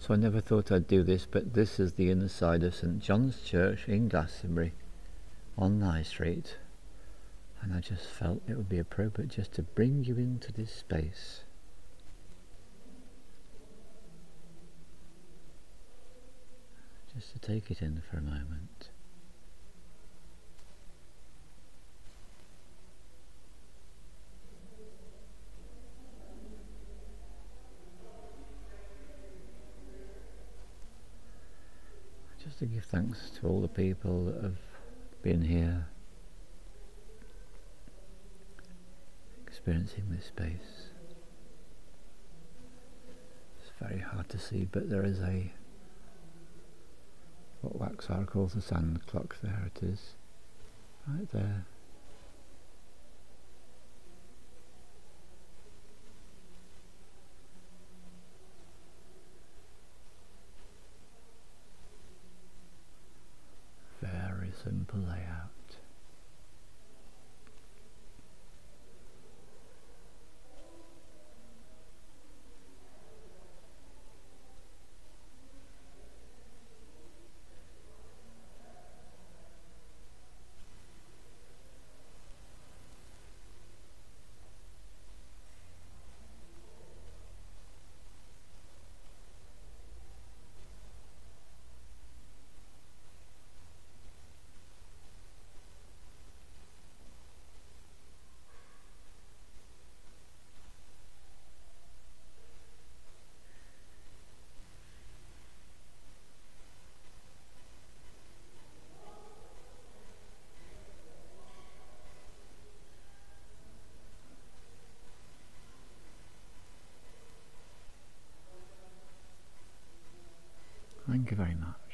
So I never thought I'd do this, but this is the inner side of St John's Church in Glastonbury on Nye Street, and I just felt it would be appropriate just to bring you into this space. Just to take it in for a moment. Just to give thanks to all the people that have been here, experiencing this space. It's very hard to see, but there is what Waxar calls a sand clock. There it is, right there. Very simple layout. Thank you very much.